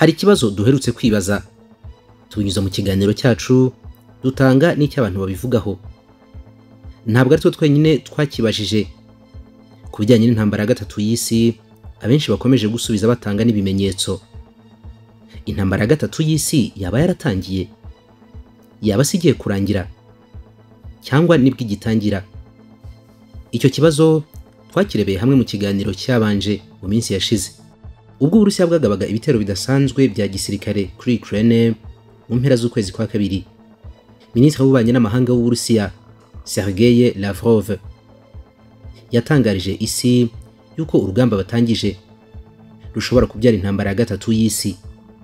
Hari ikibazo duherutse kwibaza tubinyuza mu kiganiro cyacu dutanga n'icyo abantu babivugaho. Ntabwo ari twe twenyine twakibajije. Ku bijyanye n'intambara ya gatatu y'isi, abenshi bakomeje gusubiza batanga n'ibimenyetso. Intambara ya gatatu y'isi yaba yaratangiye? Yaba sigiye kurangira? Cyangwa nibwo igitangira? Icyo kibazo twakirebeye hamwe mu kiganiro cyabanje mu minsi yashize. Ubwo Uburusiya bwagabaga ibitero bidasanzwe bya gisirikare kuri Ukraine mu mpera z'ukwezi kwa kabiri. Minisitiri w'ububanyi n'amahanga w'Uburusiya Sergei Lavrov yatangarije isi yuko urugamba batangije rushobora kubyara intambara ya gatatu y'isi.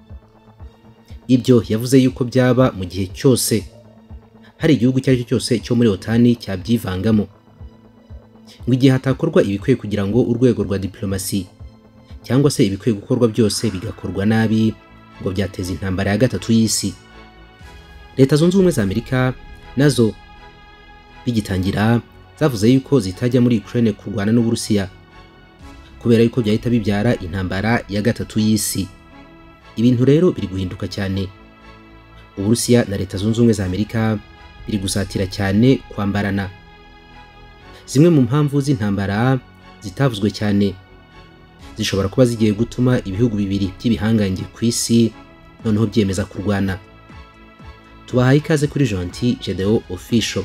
Ibyo yavuze yuko byaba mu gihe cyose hari igihugu icyo ari cyo cyose cyo muri OTAN cyabyivangamo, ngo igihe hatakorwa ibikwiye kugira ngo urwego rwa diplomasi cyangwa se ibikwiye gukorwa byose bigakorwa nabi, ngo byateza intambara ya gatatu y'isi. Leta Zunze Ubumwe za Amerika nazo bigitangira zavuze yuko zitajya muri Ukraine kurwana n'Uburusiya kubera yuko byahita bibyara intambara ya gatatu y'isi. Ibintu rero biri guhinduka cyane. Uburusiya na Leta Zunze Ubumwe za Amerika biri gusatira cyane kwambarana. Zimwe mu mpamvu z'intambara zitavuzwe cyane zishobora kuba zigiye gutuma ibihugu bibiri by'ibihangange ku isi noneho byemeza kurwana. Tubahaye ikaze kuri Gentil Gedeon Official.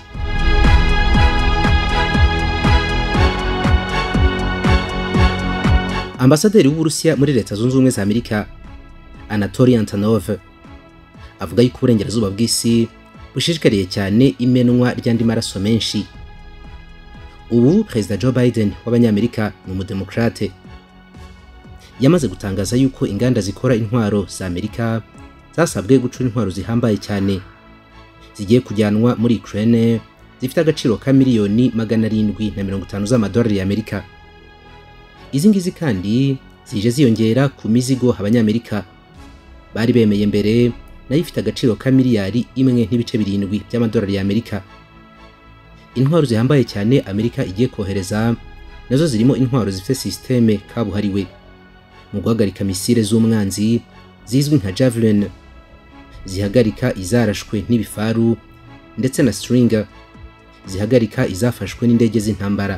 Ambasaderi w'Uburusiya muri Leta Zunze Ubumwe za Amerika Anatoly Antonov avuga yuko uburengerazuba bw'isi bushishikariye cyane imenwa ry'andi maraso menshi. Ubu Perezida Joe Biden w'Abanyamerika ni umudemokrate. Yamaze gutangaza yuko inganda zikora intwaro za Amerika zasabwe gucura intwaro zihambaye cyane zigiye kujyanwa muri Ukraine zifite agaciro ka miliyoni 750 z'amadolari y'Amerika. Izi ngizi kandi zije ziyongera ku mizigo Abanyamerika bari bemeye mbere nayo ifite agaciro ka miliyari 1.7 by'amadolari y'Amerika. Intwaro zihambaye cyane Amerika igiye kohereza nazo zirimo intwaro zifite systeme kabuhariwe mu guhagarika misile z'umwanzi zizwi nka Javelin, zihagarika izarashwe n'ibifaru, ndetse na Stinger zihagarika izafashwe n'indege z'intambara.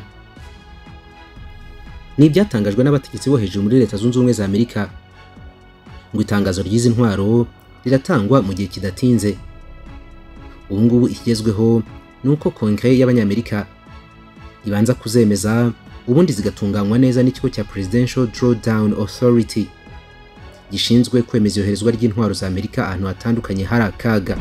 Ni ibyatangajwe n'abategetsi bo hejuru muri Leta Zunze Ubumwe za Amerika ngo itangazo ry'izi ntwaro riratangwa mu gihe kidatinze. Ubu ngubu ikigezweho nuko Kongere y'Abanyamerika ibanza kuzemeza ubundi zigatunganywa neza n'ikigo cya Presidential Drawdown Authority gishinzwe kwemeza iyoherezwa ry'intwaro za Amerika ahantu hatandukanye hari akaga.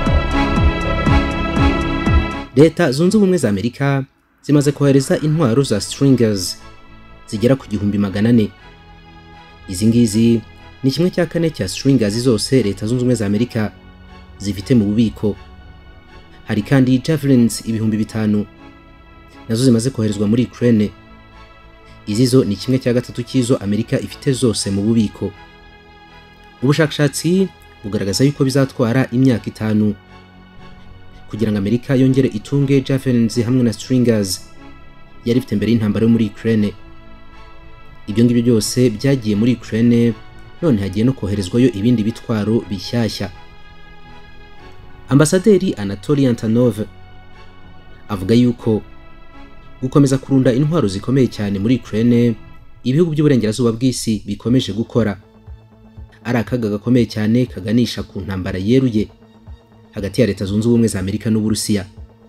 Leta Zunze Ubumwe za Amerika zimaze kohereza intwaro za Stringers zigera ku 400. Izi ngizi ni kimwe cya kane cya Stringers zose Leta Zunze Ubumwe za Amerika zifite mu bubiko. Hari kandi Javelins 5,000 nazo zimaze koherezwa muri Ukraine. Izi zo ni kimwe cya gatatu cy'izo Amerika ifite zose mu bubiko. Ubushakashatsi bugaragaza yuko bizatwara imyaka 5 kugira ngo Amerika yongere itunge Javelins hamwe na Stringers yari ifite mbere y'intambara yo muri Ukraine. Ibyo ngibyo byose byagiye muri Ukraine, none hagiye no koherezwayo ibindi bitwaro bishyashya. Ambasaderi Anatoly Antonov avuga yuko gukomeza kurunda intwaro zikomeye cyane muri Ukraine ibihugu by'uburengerazuba bw'isi bikomeje gukora ari akaga gakomeye cyane kaganisha ku ntambara yeruye hagati ya Leta Zunze Ubumwe za Amerika n'Uburusiya.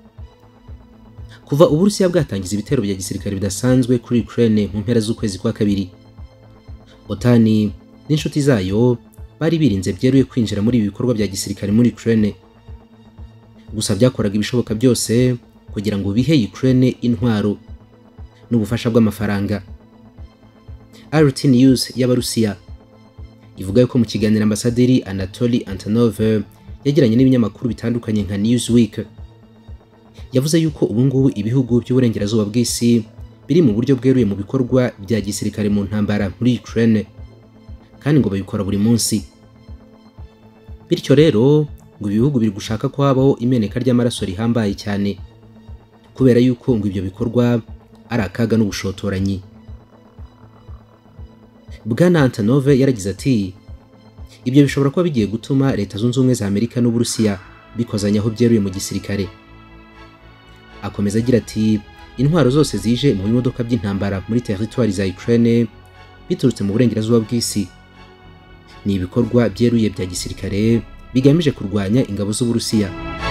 Kuva Uburusiya bwatangiza ibitero bya gisirikare bidasanzwe kuri Ukraine mu mpera z'ukwezi kwa kabiri, OTAN n'inshuti zayo bari birinze byeruye kwinjira muri ibi bikorwa bya gisirikare muri Ukraine. Gusa byakoraga ibishoboka byose kugira ngo bihe Ukraine intwaro n'ubufasha bw'amafaranga. RT News y'Abarusiya ivuga yuko mu kiganiro Ambasaderi Anatoly Antonov yagiranye n'ibinyamakuru bitandukanye nka Newsweek, yavuze yuko ubu ngubu ibihugu by'uburengerazuba bw'isi biri mu buryo bweruye mu bikorwa bya gisirikare mu ntambara muri Ukraine kandi ngo babikora buri munsi. Bityo rero ngo ibihugu biri gushaka ko habaho imeneka ry'amaraso rihambaye cyane kubera yuko ngo ibyo bikorwa ari akaga n'ubushotoranyi. Bwana Antonov yaragize ati Ibyo bishobora kuba bigiye gutuma Leta Zunze Ubumwe za Amerika n'Uburusiya bikozanyaho byeruye mu gisirikare. Akomeza agira ati intwaro zose zije mu bimodoka by'intambara muri territoire za Ukraine biturutse mu burengerazuba bw'isi ni ibikorwa byeruye bya gisirikare bigamije kurwanya ingabo z'Uburusiya.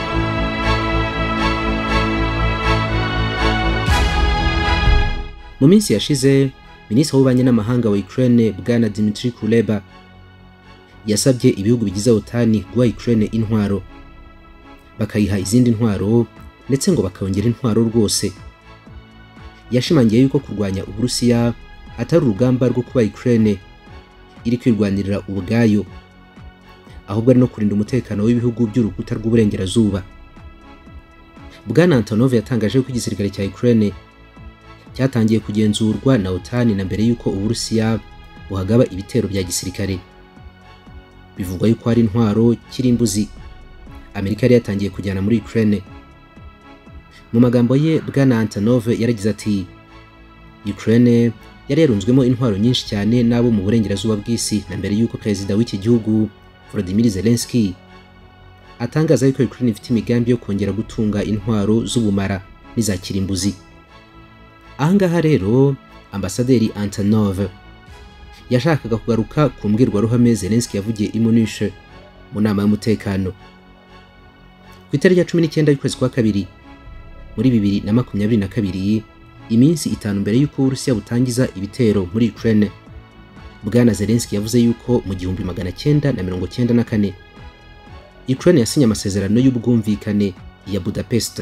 Mu minsi yashize Minisitiri w'Ububanyi n'Amahanga wa Ukraine Bwana Dmytro Kuleba yasabye ibihugu bigize OTAN guha Ukraine intwaro, bakayiha izindi ntwaro ndetse ngo bakongera intwaro rwose. Yashimangiye yuko kurwanya Uburusiya atari urugamba rwo kuba Ukraine iri kwirwanirira ubwayo, ahubwo ari no kurinda umutekano w'ibihugu by'urukuta rw'uburengerazuba. Bwana Antonov yatangaje ko igisirikare cya Ukraine cyatangiye kugenzurwa na OTAN na mbere yuko Uburusiya buhagaba ibitero bya gisirikare. Bivugwa yuko hari intwaro kirimbuzi Amerika yari yatangiye kujyana muri Ukraine. Mu magambo ye Bwana Antonov yaragize ati Ukraine yari yarunzwemo intwaro nyinshi cyane n'abo mu burengerazuba bw'isi na mbere yuko perezida w'iki gihugu Volodymyr Zelensky atangaza yuko Ukraine ifite imigambi yo kongera gutunga intwaro z'ubumara n'iza kirimbuzi. Ahangaha rero Ambasaderi Antonov yashakaga kugaruka ku mbwirwaruhame Zelensky yavugiye i Munich mu nama y'umutekano ku itariki ya 19 y'ukwezi kwa kabiri muri 2022, iminsi 5 mbere yuko Uburusiya butangiza ibitero muri Ukraine. Bwana Zelensky yavuze yuko mu 1994 Ukraine yasinye amasezerano y'ubwumvikane ya Budapest.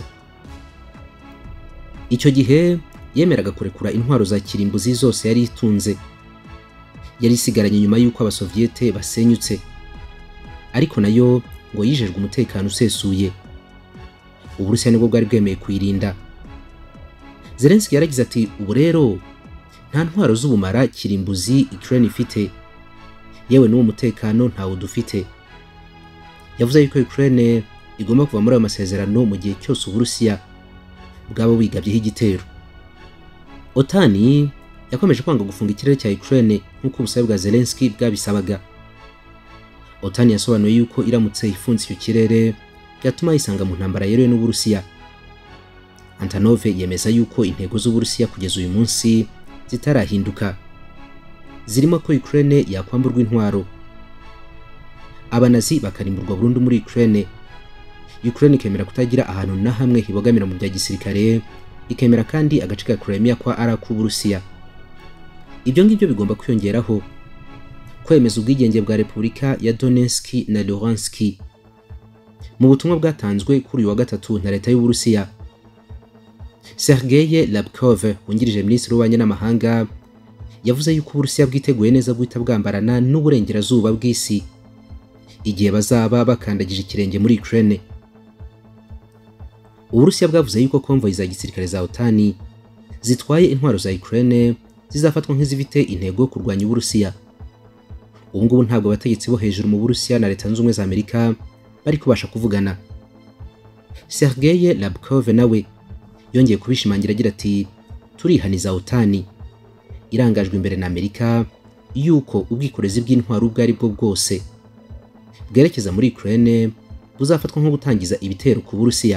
Icyo gihe yemeraga kurekura intwaro za kirimbuzi zose yari itunze, yari isigaranye nyuma yuko abasoviete basenyutse, ariko nayo ngo yijejwe umutekano usesuye. Uburusiya nibwo bwari bwemeye kuyirinda. Zelensky yaragize ati ubu rero nta ntwaro z'ubumara kirimbuzi Ukraine ifite, yewe n'uwo mutekano ntawo dufite. Yavuze yuko Ukraine igomba kuva muri ayo masezerano mu gihe cyose Uburusiya bwaba bwigabyeho igitero. OTAN yakomeje kwanga gufunga ikirere cya Ukraine nk'uko ubusabe bwa Zelensky bwabisabaga. OTAN yasobanuye yuko iramutse ifunze icyo kirere byatuma yisanga mu ntambara yeruye n'Uburusiya. Antonov yemeza yuko intego z'Uburusiya kugeza uyu munsi zitarahinduka, zirimo ko Ukraine yakwamburwa intwaro, abanazi bakarimburwa burundu muri Ukraine, Ukraine ikemera kutagira ahantu na hamwe hibogamira mu bya gisirikare, ikemera kandi agace ka Crimea kwa Uburusiya. Ibyo ngibyo bigomba kwiyongeraho kwemeza ubwigenge bwa Repubulika ya Donetsk na Luhansk. Mu butumwa bwatanzwe kuri uyu wa gatatu na leta y'Uburusiya, Sergei Labkov wungirije Minisitiri w'Ububanyi n'Amahanga yavuze yuko Uburusiya bwiteguye neza guhita bwambarana n'uburengerazuba bw'isi igihe bazaba bakandagije ikirenge muri Ukraine. Uburusiya bwavuze yuko konvoyi za gisirikare za OTAN zitwaye intwaro za Ukraine zizafatwa nk'izifite intego kurwanya Uburusiya. Ubu ngubu ntabwo abategetsi bo hejuru mu Burusiya na Leta Zunze Ubumwe za Amerika bari kubasha kuvugana. Sergei Labkov nawe yongeye kubishimangira agira ati turihaniza OTAN irangajwe imbere na Amerika yuko ubwikorezi bw'intwaro ubwo ari bwo bwose bwerekeza muri Ukraine buzafatwa nko gutangiza ibitero ku Burusiya.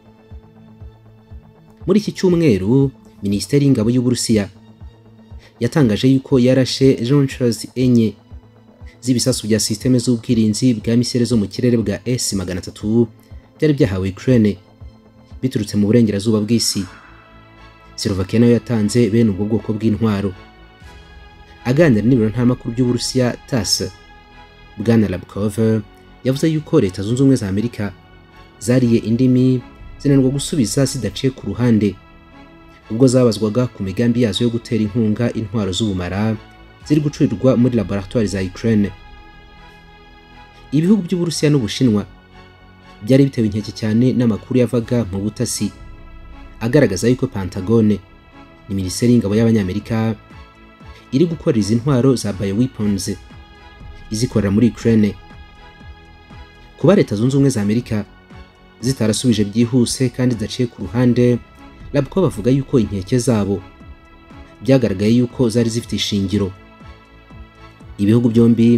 Muri iki cyumweru Minisiteri y'Ingabo y'Uburusiya yatangaje yuko yarashe launchers enye z'ibisasu bya systeme z'ubwirinzi bwa misile zo mu kirere bwa S-300 byari byahawe Ukraine biturutse mu burengerazuba bw'isi. Slovakia nayo yatanze bene ubwo bwoko bw'intwaro. Aganira n'ibiro ntaramakuru by'Uburusiya TASS, Bwana Labkov yavuze yuko Leta Zunze Ubumwe za Amerika zariye indimi zinanirwa gusubiza zidaciye ku ruhande ubwo zabazwaga ku migambi yazo yo gutera inkunga intwaro z'ubumara ziri gucurirwa muri laboratoire za Ukraine. Ibihugu by'Uburusiya n'Ubushinwa byari bitewe inkeke cyane n'amakuru yavaga mu butasi agaragaza yuko Pentagon ni Minisiteri y'Ingabo y'Abanyamerika iri gukora izi ntwaro za bioweapons izikorera muri Ukraine. Kuba Leta Zunze Ubumwe za Amerika zitarasubije byihuse kandi zidaciye ku ruhande, Labko bavuga yuko inkeke zabo byagaragaye yuko zari zifite ishingiro. Ibihugu byombi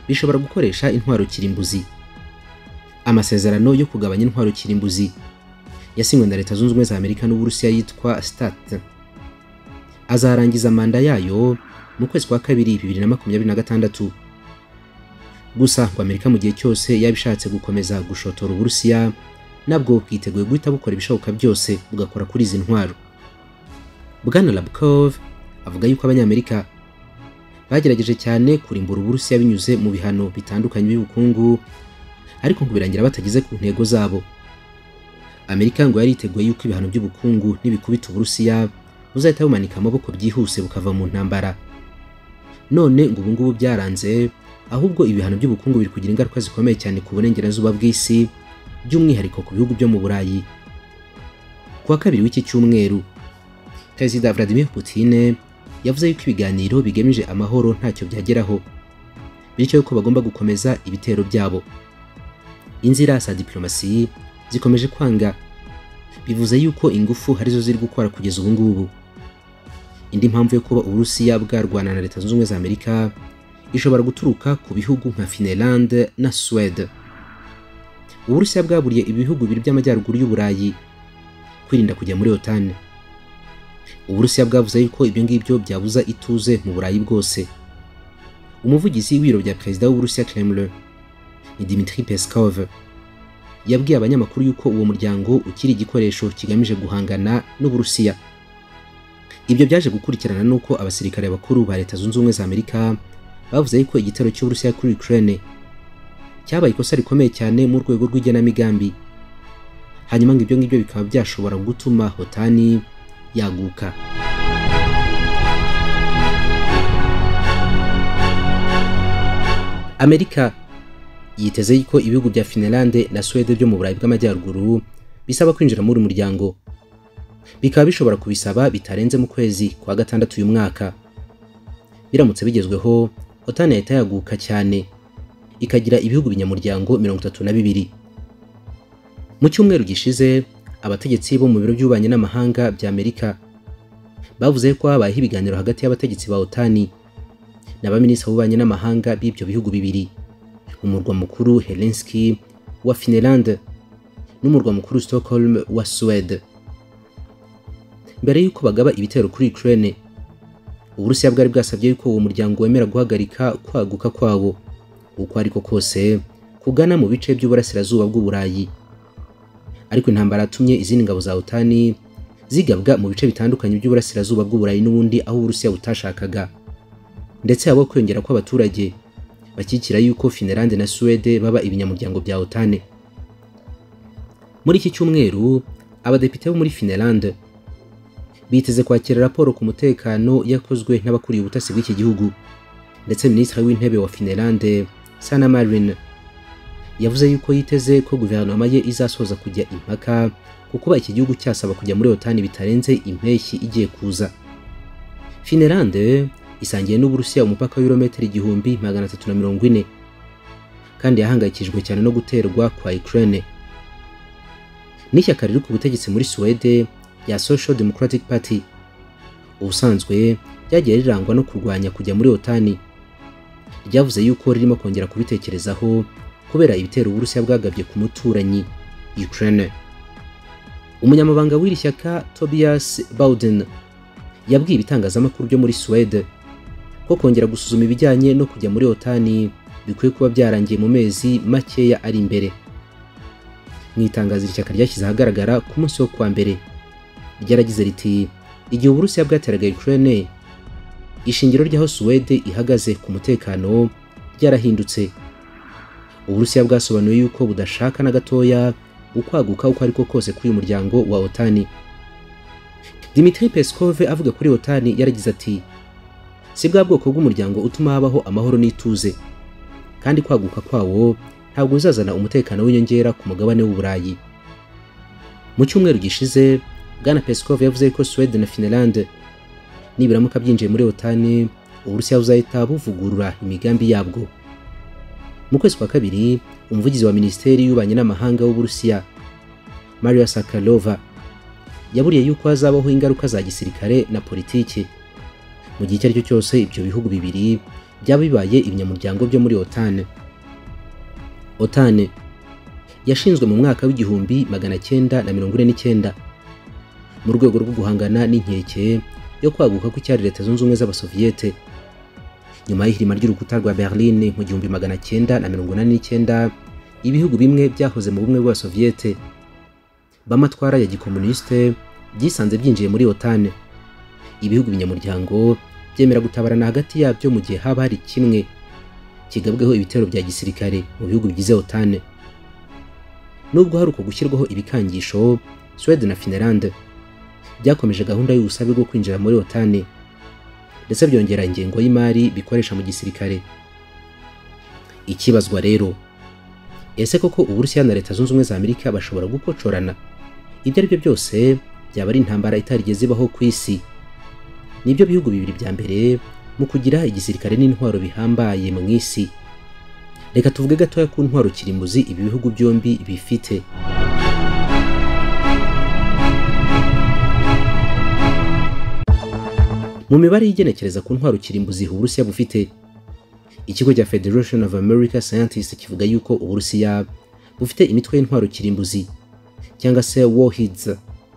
bishobora gukoresha intwaro kirimbuzi. Amasezerano yo kugabanya intwaro kirimbuzi yasinywe na Leta Zunze Ubumwe za Amerika n'Uburusiya yitwa START azarangiza manda yayo mu kwezi kwa kabiri 2026. Gusa ngo Amerika mu gihe cyose yabishatse gukomeza gushotora Uburusiya nabwo bwiteguye guhita bukora ibishoboka byose bugakora kuri izi ntwaro. Bwana Labkov avuga yuko Abanyamerika bagerageje cyane kurimbura Uburusiya binyuze mu bihano bitandukanye by'ubukungu, ariko ngo birangira batageze ku ntego zabo. Amerika ngo yari iteguye yuko ibihano by'ubukungu n'ibikubita Uburusiya buzahita bumanika amaboko byihuse bukava mu ntambara. None ngo ubu ngubu byaranze, ahubwo ibihano by'ubukungu biri kugira ingaruka zikomeye cyane ku burengerazuba bw'isi, by'umwihariko ku bihugu byo mu Burayi. Kuwa kabiri w'iki cyumweru, Perezida Vladimir Putin yavuze yuko ibiganiro bigamije amahoro ntacyo byageraho, bityo yuko bagomba gukomeza ibitero byabo. Inzira za diplomasi zikomeje kwanga, bivuze yuko ingufu harizo ziri gukora kugeza ubu ngubu. Indi mpamvu yo kuba Uburusiya bwarwana na Leta Zunze Ubumwe za Amerika ishobora guturuka ku bihugu nka Finland na Sweden. Uburusiya bwaburiye ibihugu bibiri by'amajyaruguru y'Uburayi kwirinda kujya muri OTAN. Uburusiya bwavuze yuko ibyo ngibyo byabuza ituze mu Burayi bwose. Umuvugizi w'ibiro bya Perezida w'Uburusiya Kremlin ni Dmitry Peskov yabwiye abanyamakuru yuko uwo muryango ukiri igikoresho kigamije guhangana n'Uburusiya. Ibyo byaje gukurikirana nuko abasirikare bakuru ba Leta Zunze Ubumwe za Amerika bavuze yuko igitero cy'Uburusiya kuri Ukraine cyabaye ikosa rikomeye cyane mu rwego rw'igenamigambi, hanyuma ngo ibyo ngibyo bikaba byashobora gutuma OTAN yaguka. Amerika yiteze yuko ibihugu bya Finland na Sweden byo mu Burayi bw'amajyaruguru bisaba kwinjira muri muryango, bikaba bishobora kubisaba bitarenze mu kwezi kwa gatandatu uyu mwaka. Biramutse bigezweho, OTAN yahita yaguka cyane ikagira ibihugu binyamuryango 32. Mu cyumweru gishize, abategetsi bo mu biro by'ububanyi n'amahanga bya Amerika bavuze ko habaye ibiganiro hagati y'abategetsi ba OTAN n'abaminisitiri b'ububanyi n'amahanga b'ibyo bihugu bibiri, umurwa mukuru Helsinki wa Finland n'umurwa mukuru Stockholm wa Sweden. Mbere y'uko bagaba ibitero kuri Ukraine, Uburusiya bwari bwasabye yuko uwo muryango wemera guhagarika kwaguka kwawo uko ariko kose kugana mu bice by'uburasirazuba bw'Uburayi. Ariko intambara yatumye izindi ngabo za OTAN zigabwa mu bice bitandukanye by'uburasirazuba bw'Uburayi n'ubundi aho Uburusiya butashakaga, ndetse abo kwiyongera kw'abaturage bakikira yuko Finland na Sweden baba ibinyamuryango bya OTAN. Muri iki cyumweru, abadepite bo muri Finland biteze kwakira raporo ku mutekano yakozwe n'abakuriye ubutasi bw'iki gihugu, ndetse Minisitiri w'Intebe wa Finland Sanna Marin yavuze yuko yiteze ko guverinoma ye izasoza kujya impaka kuko iki gihugu cyasaba kujya muri OTAN bitarenze impeshyi igiye kuza. Finland isangiye n'Uburusiya umupaka w'ibirometero 1340 kandi yahangayikishijwe cyane no guterwa kwa Ukraine. N'ishyaka riri ku butegetsi muri Sweden ya Social Democratic Party ubusanzwe ryagiye rirangwa no kurwanya kujya muri OTAN, ryavuze yuko ririmo kongera kubitekerezaho kubera ibitero Uburusiya bwagabye ku muturanyi Ukraine. Umunyamabanga w'iri shyaka Tobias Bauden yabwiye ibitangazamakuru byo muri Sweden ko kongera gusuzuma ibijyanye no kujya muri OTAN bikwiye kuba byarangiye mu mezi makeya ari imbere. Mu itangazo ishyaka ryashyize ahagaragara ku munsi wo kwa mbere, ryaragize riti igihe Uburusiya bwateraga Ukraine, ishingiro ry'aho Sweden ihagaze ku mutekano ryarahindutse. Uburusiya bwasobanuye yuko budashaka na gatoya ukwaguka uko ariko kose kuri uyu muryango wa OTAN. Dmitry Peskov avuga kuri OTAN yaragize ati si bwa bwoko bw'umuryango utuma habaho amahoro n'ituze, kandi kwaguka kwawo ntabwo uzazana umutekano w'inyongera ku mugabane w'Uburayi. Mu cyumweru gishize, Bwana Peskov yavuze ko Sweden na Finland nibiramuka byinjiye muri OTAN, Uburusiya buzahita buvugurura imigambi yabwo. Mu kwezi kwa kabiri, umuvugizi wa Minisiteri y'Ububanyi n'Amahanga w'Uburusiya Maria Sakharova yaburiye yuko hazabaho ingaruka za gisirikare na politiki mu gihe cyari cyo cyose ibyo bihugu bibiri byaba bibaye ibinyamuryango byo muri OTAN. OTAN yashinzwe mu mwaka w'igihumbi 1949 mu rwego rwo guhangana n'inkeke yo kwaguka kw'icyari Leta Zunze Ubumwe z'Abasoviyete. Nyuma y'ihirima ry'urukuta rwa Berlin mu 1989, ibihugu bimwe byahoze mu bumwe bw'Abasoviyete b'amatwara ya gikomuniste byisanze byinjiye muri OTAN. Ibihugu binyamuryango byemera gutabarana hagati yabyo mu gihe haba hari kimwe kigabweho ibitero bya gisirikare mu bihugu bigize OTAN. Nubwo hari uko gushyirwaho ibikangisho, Sweden na Finland byakomeje gahunda y'ubusabe bwo kwinjira muri OTAN ndetse byongera ingengo y'imari bikoresha mu gisirikare. Ikibazwa rero, ese koko Uburusiya na Leta Zunze Ubumwe za Amerika bashobora gukocorana? Ibyo ari byo byose byaba ari intambara itarigeze ibaho ku isi. Nibyo bihugu bibiri bya mbere mu kugira igisirikare n'intwaro bihambaye mu isi. Reka tuvuge gatoya ku ntwaro kirimbuzi ibi bihugu byombi bifite. Mu mibare yigenekereza ku ntwaro kirimbuzi Uburusiya bufite, ikigo cya Federation of American Scientists kivuga yuko Uburusiya bufite imitwe y'intwaro kirimbuzi cyangwa se warheads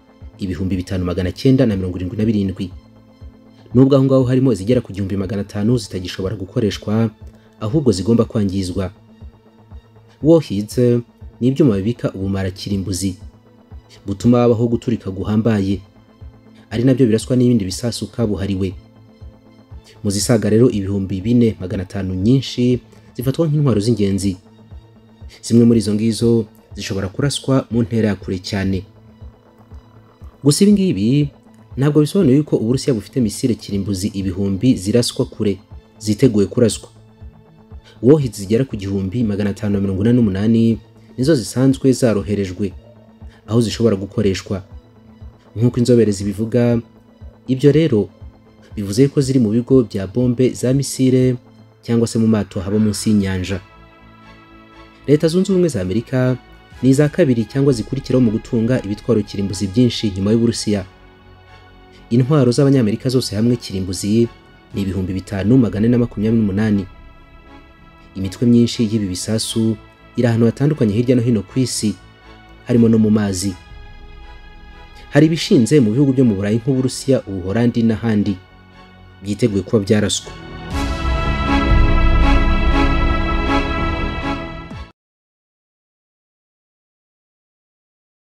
5977. Nubwo aho ngaho harimo izigera ku 1500 zitagishobora gukoreshwa ahubwo zigomba kwangizwa. Warheads ni ibyuma bibika ubumara kirimbuzi butuma habaho guturika guhambaye, ari nabyo biraswa n'ibindi bisasu kabuhariwe. Mu zisaga rero 4500 nyinshi zifatwa nk'intwaro z'ingenzi. Zimwe muri izo ngizo zishobora kuraswa mu ntera ya kure cyane. Gusa ibi ngibi ntabwo bisobanuye yuko Uburusiya bufite misile kirimbuzi ibihumbi ziraswa kure ziteguye kuraswa. Warheads zigera ku 1588 nizo zisanzwe zaroherejwe aho zishobora gukoreshwa. Nk'uko inzobere zibivuga, ibyo rero bivuze ko ziri mu bigo bya bombe za misile cyangwa se mu mato haba munsi y'inyanja. Leta Zunze Ubumwe za Amerika ni iza kabiri cyangwa zikurikiraho mu gutunga ibitwaro kirimbuzi byinshi nyuma y'Uburusiya. Intwaro z'Abanyamerika zose hamwe kirimbuzi ni 5428. Imitwe myinshi y'ibi bisasu iri ahantu hatandukanye hirya no hino ku isi, harimo no mu mazi. Hari ibishinze mu bihugu byo mu Burayi nk'Uburusiya, Ubuholandi n'ahandi byiteguye kuba byaraswa.